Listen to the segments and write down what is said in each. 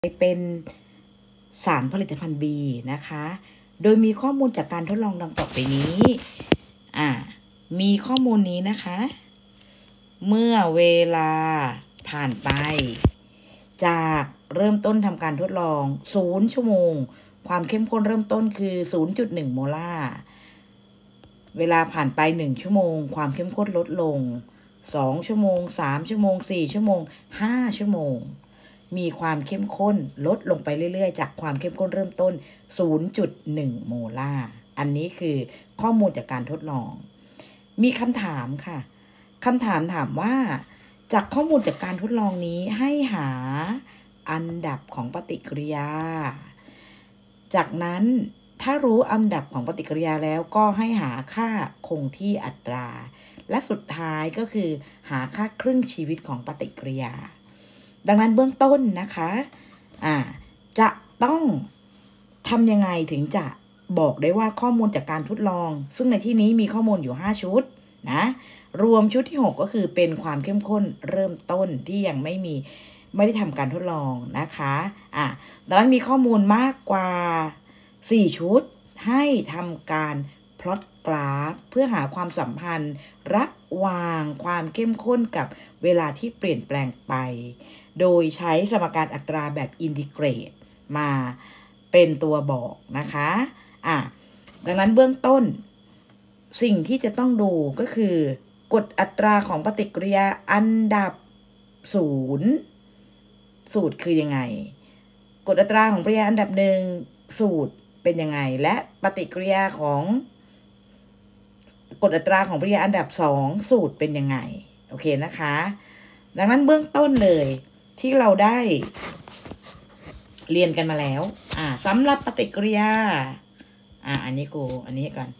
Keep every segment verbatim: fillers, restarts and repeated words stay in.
เป็นสารผลิตภัณฑ์ B นะคะโดยมีข้อมูลจากการทดลองดังต่อไปนี้อ่ามีข้อมูลนี้นะคะเมื่อเวลาผ่านไปจากเริ่มต้นทำการทดลองศูนย์ชั่วโมงความเข้มข้นเริ่มต้นคือ ศูนย์จุดหนึ่ง โมลาร์เวลาผ่านไปหนึ่งชั่วโมงความเข้มข้นลดลงสองชั่วโมงสามชั่วโมงสี่ชั่วโมงห้าชั่วโมงมีความเข้มข้นลดลงไปเรื่อยๆจากความเข้มข้นเริ่มต้น ศูนย์จุดหนึ่ง โมลาร์อันนี้คือข้อมูลจากการทดลองมีคำถามค่ะคำถามถามว่าจากข้อมูลจากการทดลองนี้ให้หาอันดับของปฏิกิริยาจากนั้นถ้ารู้อันดับของปฏิกิริยาแล้วก็ให้หาค่าคงที่อัตราและสุดท้ายก็คือหาค่าครึ่งชีวิตของปฏิกิริยาดังนั้นเบื้องต้นนะคะอ่าจะต้องทำยังไงถึงจะบอกได้ว่าข้อมูลจากการทดลองซึ่งในที่นี้มีข้อมูลอยู่ห้าชุดนะรวมชุดที่หกก็คือเป็นความเข้มข้นเริ่มต้นที่ยังไม่มีไม่ได้ทำการทดลองนะคะอ่ะดังนั้นมีข้อมูลมากกว่าสี่ชุดให้ทำการพลอตกราฟเพื่อหาความสัมพันธ์ระหว่างความเข้มข้นกับเวลาที่เปลี่ยนแปลงไปโดยใช้สมการอัตราแบบอินทิเกรตมาเป็นตัวบอกนะคะอ่ะดังนั้นเบื้องต้นสิ่งที่จะต้องดูก็คือกฎอัตราของปฏิกิริยาอันดับศูนย์สูตรคือยังไงกฎอัตราของปฏิกิริยาอันดับหนึ่งสูตรเป็นยังไงและปฏิกิริยาของกฎอัตราของปฏิกิริยาอันดับสองสูตรเป็นยังไงโอเคนะคะดังนั้นเบื้องต้นเลยที่เราได้เรียนกันมาแล้วอ่าสำหรับปฏิกิริยาอ่าอันนี้กูอันนี้ก่อน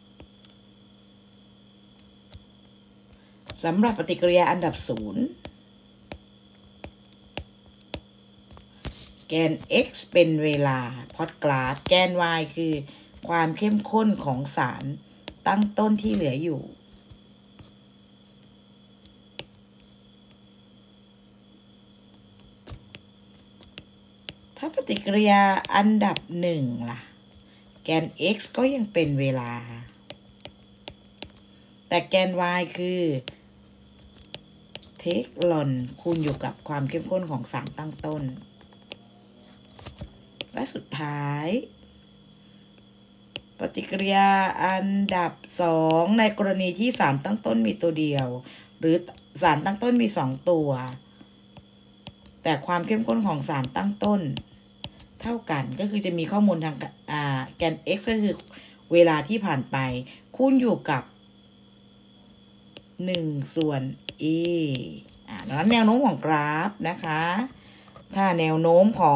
สำหรับปฏิกิริยาอันดับศูนย์แกน x เป็นเวลาพอตกราฟแกน y คือความเข้มข้นของสารตั้งต้นที่เหลืออยู่ถ้าปฏิกิริยาอันดับหนึ่งล่ะแกน x ก็ยังเป็นเวลาแต่แกน y คือเทคลอนคูณอยู่กับความเข้มข้นของสารตั้งต้นและสุดท้ายปฏิกิริยาอันดับสองในกรณีที่สารตั้งต้นมีตัวเดียวหรือสารตั้งต้นมีสองตัวแต่ความเข้มข้นของสารตั้งต้นเท่ากันก็คือจะมีข้อมูลทางอ่าแกน x ก็คือเวลาที่ผ่านไปคูณอยู่กับหนึ่งส่วน e อ่าแล้วแนวโน้มของกราฟนะคะถ้าแนวโน้มของ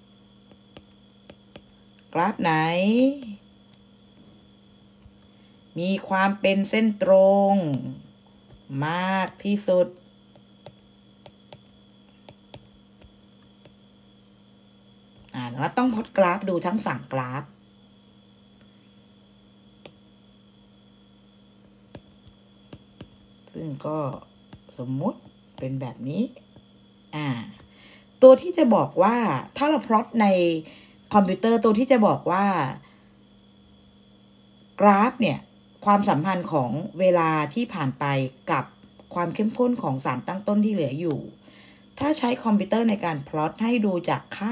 กราฟไหนมีความเป็นเส้นตรงมากที่สุดอ่าแล้วต้องพลอตกราฟดูทั้งสามกราฟซึ่งก็สมมุติเป็นแบบนี้อ่าตัวที่จะบอกว่าถ้าเราพลอตในคอมพิวเตอร์ตัวที่จะบอกว่ากราฟเนี่ยความสัมพันธ์ของเวลาที่ผ่านไปกับความเข้มข้นของสารตั้งต้นที่เหลืออยู่ถ้าใช้คอมพิวเตอร์ในการพลอตให้ดูจากค่า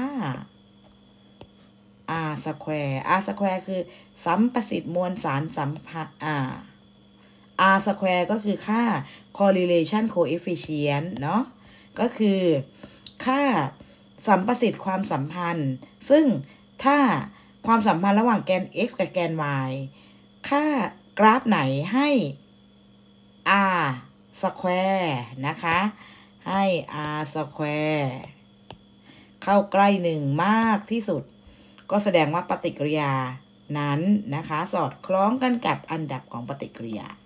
r square r square คือสัมประสิทธิ์มวลสารสัมพันธ์อ่า r square ก็คือค่า correlation coefficient เนาะก็คือค่าสัมประสิทธิ์ความสัมพันธ์ซึ่งถ้าความสัมพันธ์ระหว่างแกน x กับแกน y ค่ากราฟไหนให้ r square นะคะให้ r square เข้าใกล้หนึ่งมากที่สุดก็แสดงว่าปฏิกิริยานั้นนะคะสอดคล้องกันกับอันดับของปฏิกิริยา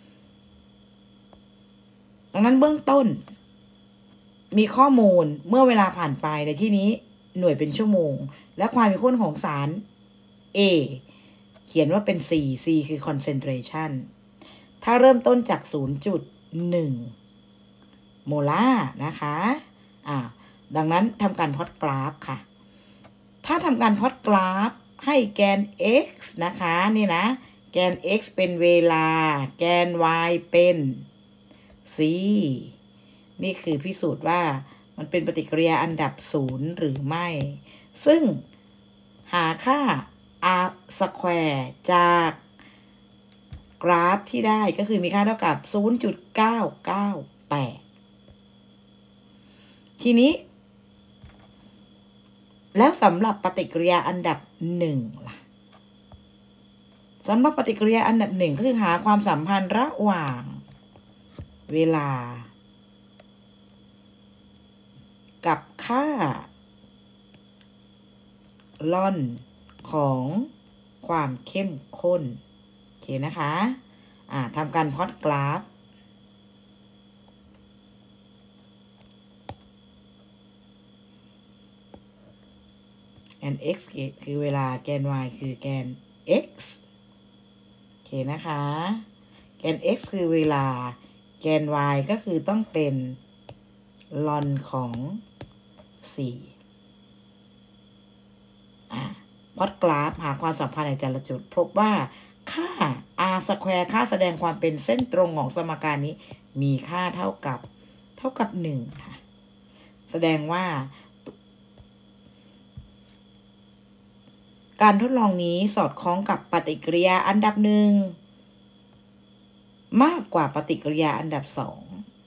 ดังนั้นเบื้องต้นมีข้อมูลเมื่อเวลาผ่านไปในที่นี้หน่วยเป็นชั่วโมงและความเข้มข้นของสาร A เขียนว่าเป็น C C คือ concentration ถ้าเริ่มต้นจาก ศูนย์จุดหนึ่ง โมลาร์นะคะอ่าดังนั้นทำการพล็อตกราฟค่ะถ้าทำการพล็อตกราฟให้แกน x นะคะนี่นะแกน x เป็นเวลาแกน y เป็น c นี่คือพิสูจน์ว่ามันเป็นปฏิกิริยาอันดับศูนย์หรือไม่ซึ่งหาค่า r square จากกราฟที่ได้ก็คือมีค่าเท่ากับ ศูนย์จุดเก้าเก้าแปด ทีนี้แล้วสำหรับปฏิกิริยาอันดับหนึ่งล่ะสำหรับปฏิกิริยาอันดับหนึ่งก็คือหาความสัมพันธ์ระหว่างเวลากับค่าล่อนของความเข้มข้นโอเคนะคะอ่าทำการพล็อตกราฟแกน x คือเวลาแกน y คือแกน x โอเคนะคะแกน x คือเวลาแกน y ก็คือต้องเป็นลอนของสี่อ่ะพล็อตกราฟหาความสัมพันธ์ในแต่ละจุดพบว่าค่า r square ค่าแสดงความเป็นเส้นตรงของสมการนี้มีค่าเท่ากับเท่ากับหนึ่งค่ะแสดงว่าการทดลองนี้สอดคล้องกับปฏิกิริยาอันดับหนึ่งมากกว่าปฏิกิริยาอันดับสอง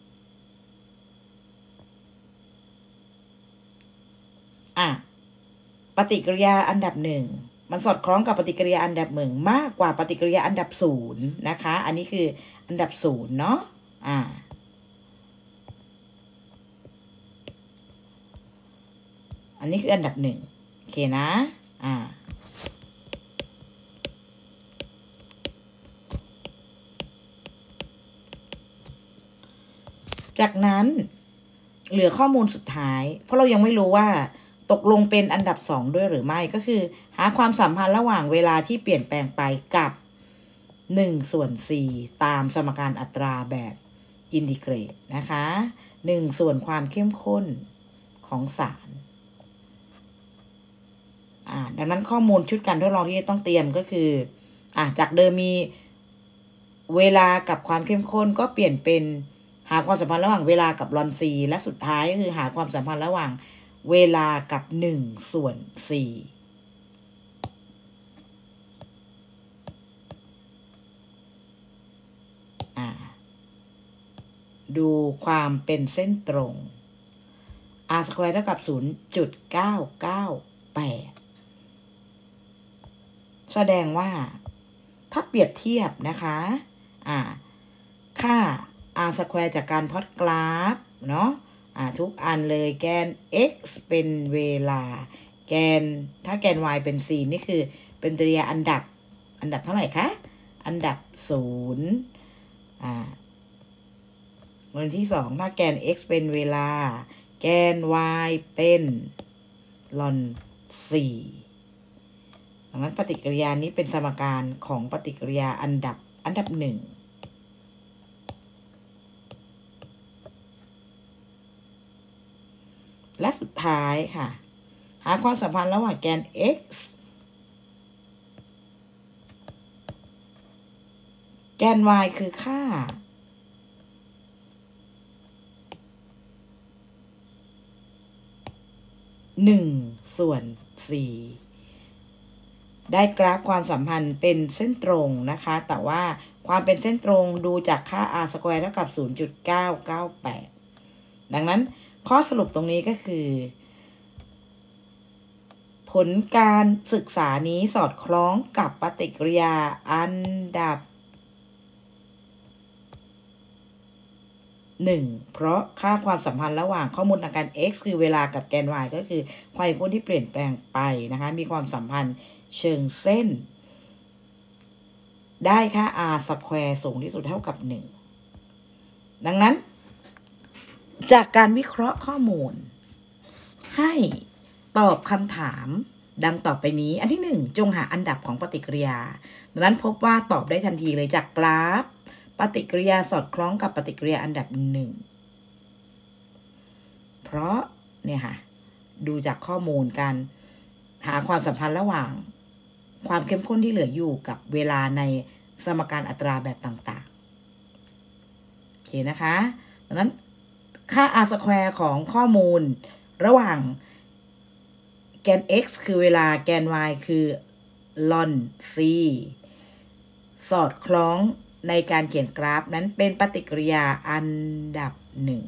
อ่ะปฏิกิริยาอันดับหนึ่งมันสอดคล้องกับปฏิกิริยาอันดับหนึ่งมากกว่าปฏิกิริยาอันดับศูนย์นะคะอันนี้คืออันดับศูนย์เนาะอ่าอันนี้คืออันดับหนึ่งโอเคนะอ่าจากนั้นเหลือข้อมูลสุดท้ายเพราะเรายังไม่รู้ว่าตกลงเป็นอันดับสองด้วยหรือไม่ก็คือหาความสัมพันธ์ระหว่างเวลาที่เปลี่ยนแปลงไปกับหนึ่งส่วนสี่ตามสมการอัตราแบบอินทิเกรตนะคะหนึ่งส่วนความเข้มข้นของสารอ่าดังนั้นข้อมูลชุดการทดลองที่ต้องเตรียมก็คืออ่าจากเดิมมีเวลากับความเข้มข้นก็เปลี่ยนเป็นหาความสัมพันธ์ระหว่างเวลากับลอนซีและสุดท้ายก็คือหาความสัมพันธ์ระหว่างเวลากับหนึ่งส่วนสี่อ่าดูความเป็นเส้นตรง r square เท่ากับ ศูนย์จุดเก้าเก้าแปด แสดงว่าถ้าเปรียบเทียบนะคะอ่าค่า r square จากการพล็อตกราฟเนาะอ่าทุกอันเลยแกน x เป็นเวลาแกนถ้าแกน y เป็น c นี่คือเป็นปฏิกิริยาอันดับอันดับเท่าไหร่คะอันดับศูนย์อ่าวันที่สองถ้าแกน x เป็นเวลาแกน y เป็นลอนสี่ดังนั้นปฏิกิริยานี้เป็นสมการของปฏิกิริยาอันดับอันดับหนึ่งและสุดท้ายค่ะหาความสัมพันธ์ระหว่างแกน x แกน y คือค่าหนึ่งส่วนสี่ได้กราฟความสัมพันธ์เป็นเส้นตรงนะคะแต่ว่าความเป็นเส้นตรงดูจากค่า r square เท่ากับ ศูนย์จุดเก้าเก้าแปด ดังนั้นข้อสรุปตรงนี้ก็คือผลการศึกษานี้สอดคล้องกับปฏิกิริยาอันดับหนึ่งเพราะค่าความสัมพันธ์ระหว่างข้อมูลทางการ x คือเวลากับแกน y ก็คือความเข้มข้นที่เปลี่ยนแปลงไปนะคะมีความสัมพันธ์เชิงเส้นได้ค่า r square สูงที่สุดเท่ากับหนึ่งดังนั้นจากการวิเคราะห์ข้อมูลให้ตอบคำถามดังต่อไปนี้อันที่หนึ่งจงหาอันดับของปฏิกิริยาดังนั้นพบว่าตอบได้ทันทีเลยจากกราฟปฏิกิริยาสอดคล้องกับปฏิกิริยาอันดับหนึ่งเพราะเนี่ยค่ะดูจากข้อมูลการหาความสัมพันธ์ระหว่างความเข้มข้นที่เหลืออยู่กับเวลาในสมการอัตราแบบต่างๆโอเคนะคะดังนั้นค่า r square ของข้อมูลระหว่างแกน x คือเวลาแกน y คือ ln c สอดคล้องในการเขียนกราฟนั้นเป็นปฏิกิริยาอันดับหนึ่ง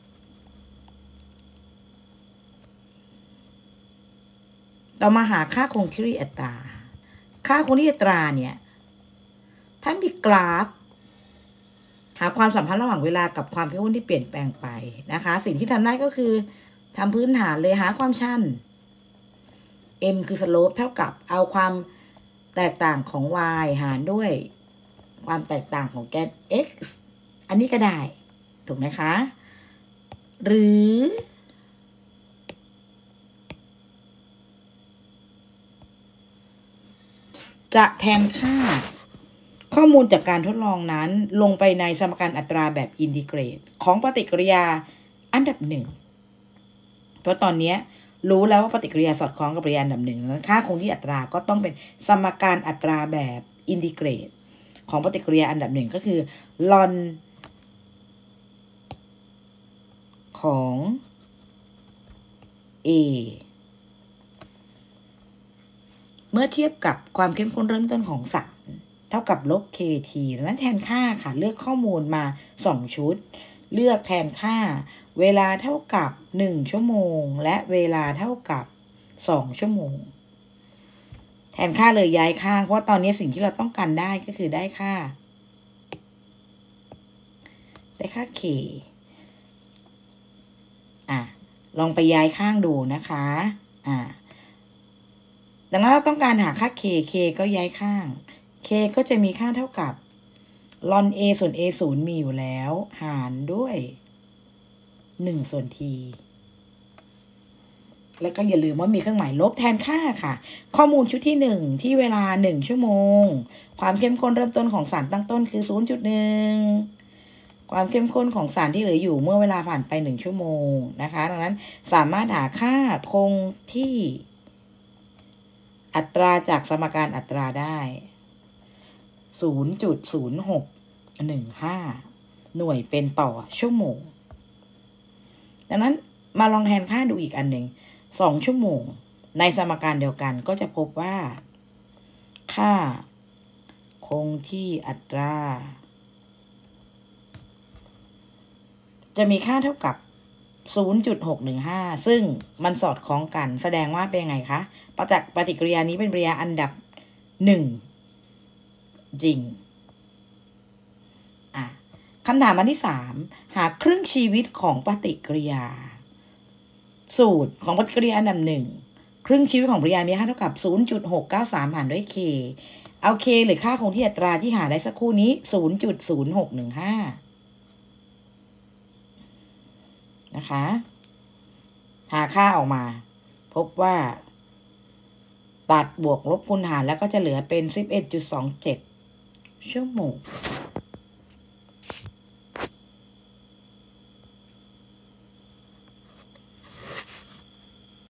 ต่อมาหาค่าคงที่อัตราค่าคงที่อัตราเนี่ยถ้ามีกราฟหาความสัมพันธ์ระหว่างเวลากับความเข้มข้นที่เปลี่ยนแปลงไปนะคะสิ่งที่ทำได้ก็คือทำพื้นฐานเลยหาความชัน m คือ slope เท่ากับเอาความแตกต่างของ y หารด้วยความแตกต่างของแกน x อันนี้ก็ได้ถูกไหมคะหรือจะแทนค่าข้อมูลจากการทดลองนั้นลงไปในสมการอัตราแบบอินทิเกรตของปฏิกิริยาอันดับหนึ่งเพราะตอนนี้รู้แล้วว่าปฏิกิริยาสอดคล้องกับปฏิกิริยาอันดับหนึ่งนั้นค่าคงที่อัตราก็ต้องเป็นสมการอัตราแบบอินทิเกรตของปฏิกิริยาอันดับหนึ่งก็คือ ln ของ a เมื่อเทียบกับความเข้มข้นเริ่มต้นของสารเท่ากับลบ kt ดังนั้นแทนค่าค่ะเลือกข้อมูลมาสองชุดเลือกแทนค่าเวลาเท่ากับหนึ่งชั่วโมงและเวลาเท่ากับสองชั่วโมงแทนค่าเลยย้ายข้างเพราะตอนนี้สิ่งที่เราต้องการได้ก็คือได้ค่าได้ค่า k อ่ะลองไปย้ายข้างดูนะคะอ่ะดังนั้นเราต้องการหาค่า k k ก็ย้ายข้าง k ก็จะมีค่าเท่ากับ ln a ส่วน a ศูนย์มีอยู่แล้วหารด้วยหนึ่งส่วน t แล้วก็อย่าลืมว่ามีเครื่องหมายลบแทนค่าค่ะข้อมูลชุดที่หนึ่งที่เวลาหนึ่งชั่วโมงความเข้มข้นเริ่มต้นของสารตั้งต้นคือ ศูนย์จุดหนึ่ง ความเข้มข้นของสารที่เหลืออยู่เมื่อเวลาผ่านไปหนึ่งชั่วโมงนะคะดังนั้นสามารถหาค่าคงที่อัตราจากสมการอัตราได้ ศูนย์จุดศูนย์หกหนึ่งห้า หน่วยเป็นต่อชั่วโมงดังนั้นมาลองแทนค่าดูอีกอันหนึ่งสองชั่วโมงในสมการเดียวกันก็จะพบว่าค่าคงที่อัตราจะมีค่าเท่ากับ ศูนย์จุดหกหนึ่งห้า ซึ่งมันสอดคล้องกันแสดงว่าเป็นยังไงคะปฏิปฏิกิริยานี้เป็นปฏิกิริยาอันดับหนึ่งจริงอ่ะคำถามอันที่สามหาครึ่งชีวิตของปฏิกิริยาสูตรของปฏิกิริยาอันดับหนึ่งครึ่งชีวิตของปฏิกิริยามีค่าเท่ากับ ศูนย์จุดหกเก้าสาม หารด้วย k เอา k หรือค่าคงที่อัตราที่หาได้สักครู่นี้ ศูนย์จุดศูนย์หกหนึ่งห้า นะคะหาค่าออกมาพบว่าตัดบวกลบคูณหารแล้วก็จะเหลือเป็น สิบเอ็ดจุดสองเจ็ด ชั่วโมง